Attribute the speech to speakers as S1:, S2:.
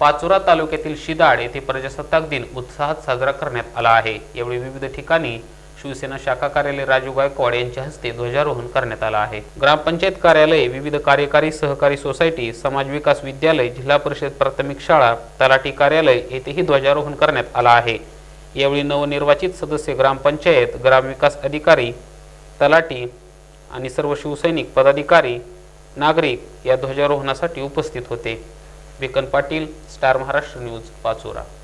S1: पाचोरा तालुक्यातील शिदाड येथे प्रजासत्ताक दिन उत्साहात साजरा करण्यात आला आहे। यावेळी विविध ठिकाणी शिवसेना शाखा कार्यालय राजू गायकवाड यांच्या हस्ते ध्वजारोहण करण्यात आला आहे। ग्रामपंचायत कार्यालय, विविध कार्यकारी सहकारी सोसायटी, समाज विकास विद्यालय, जिल्हा परिषद प्राथमिक शाळा, तलाठी कार्यालय येथेही ध्वजारोहण करण्यात आला आहे। यावेळी नवनिर्वाचित सदस्य, ग्रामपंचायत, ग्रामविकास अधिकारी, तलाठी आणि सर्व शिवसैनिक, पदाधिकारी, नागरिक या ध्वजारोहणासाठी उपस्थित होते। Vikan Patil, star Maharashtra news, Pachora.